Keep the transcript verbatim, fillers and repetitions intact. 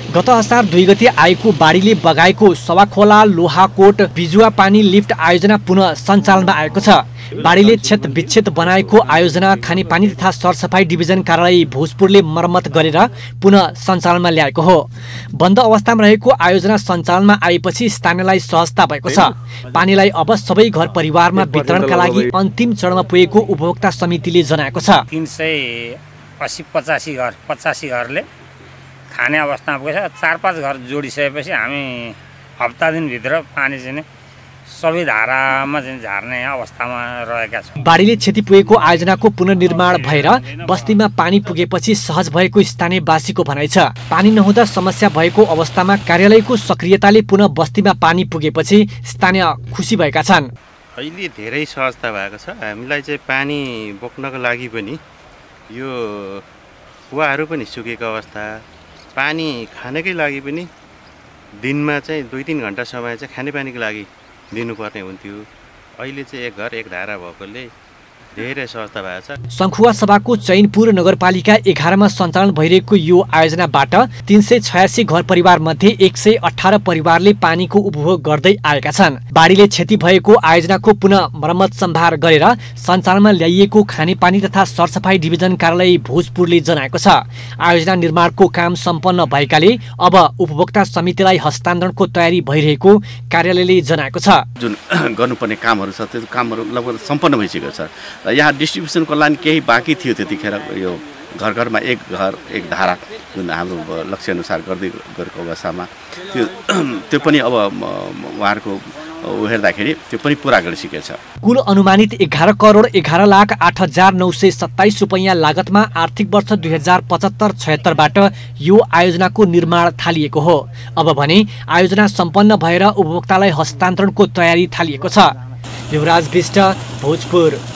गत असार दुई गते आएको बाढीले बगाएको सवाखोला लोहाकोट बिजुवा पानी लिफ्ट आयोजना पुनः सञ्चालनमा आएको छ। बाढीले क्षत विक्षेत बनाएको आयोजना खानेपानी तथा सरसफाई डिभिजन कार्यालय भोजपुरले मर्मत गरेर पुनः सञ्चालनमा ल्याएको हो। बन्द अवस्थामा रहेको आयोजना सञ्चालनमा आएपछि स्थानीयलाई सहजता भएको छ। पानीलाई अब सबै घर परिवारमा वितरणका लागि अन्तिम चरणमा पुगेको उपभोक्ता समितिले जनाएको छ। तीन सय अस्सी पचासी घर पचासी घरले खाने अवस्थामा पुगेछ। चार पाँच घर जोडिसकेपछि हामी हप्ता दिनभित्र पानी चाहिँ सबै धारामा चाहिँ झार्ने अवस्थामा रहेका छौँ। बाढीले क्षति पुगेको आयोजनाको पुनर्निर्माण भएर बस्तीमा पानी पुगेपछि सहज भएको स्थानीयवासीको भनाइ छ। पानी नहुँदा समस्या भएको अवस्थामा कार्यालयको सक्रियताले पुनः बस्तीमा पानी पुगेपछि स्थानीय खुसी भएका छन्। अहिले धेरै सहजता भएको छ। हामीलाई चाहिँ पानी बोक्नको लागि पनि यो कुवाहरू पनि सुकेको अवस्था, पानी खानकै लागि पनि दिनमा चाहिँ दुई तिन घन्टा समय चाहिँ खानेपानीको लागि दिनुपर्ने हुन्थ्यो। अहिले चाहिँ एक घर एक धारा भएकोले धेरै सहजता भएको छ। सङ्खुवा सभाको चैनपुर नगरपालिका एघारमा सञ्चालन भइरहेको यो आयोजनाबाट तीन सय छयासी घर परिवार मध्ये एक सय अठार परिवारले पानीको उपभोग गर्दै आएका छन्। बाढीले क्षति भएको आयोजनाको पुनः मर्मत सम्भार गरेर सञ्चालनमा ल्याइएको खानेपानी तथा सरसफाई डिभिजन कार्यालय भोजपुरले जनाएको छ। आयोजना निर्माणको काम सम्पन्न भएकाले अब उपभोक्ता समितिलाई हस्तान्तरणको तयारी भइरहेको कार्यालयले जनाएको छ। जुन गर्नुपर्ने कामहरू छ त्यो कामहरू लगभग सम्पन्न भइसकेको छ। यहाँ डिस्ट्रिब्युसनको लागि केही बाँकी थियो। त्यतिखेर यो घर घरमा एक घर एक धारा जुन हाम्रो लक्ष्य अनुसार गर्दै गरेको अवस्थामा त्यो त्यो पनि अब उहाँहरूको हेर्दाखेरि त्यो पनि पुरा गरिसकेको छ। कुल अनुमानित एघार करोड एघार लाख आठ हजार नौ सय सत्ताइस रुपियाँ लागतमा आर्थिक वर्ष दुई हजार पचहत्तर छयत्तरबाट यो आयोजनाको निर्माण थालिएको हो। अब भने आयोजना सम्पन्न भएर उपभोक्तालाई हस्तान्तरणको तयारी थालिएको छ। युवराज विष्ट, भोजपुर।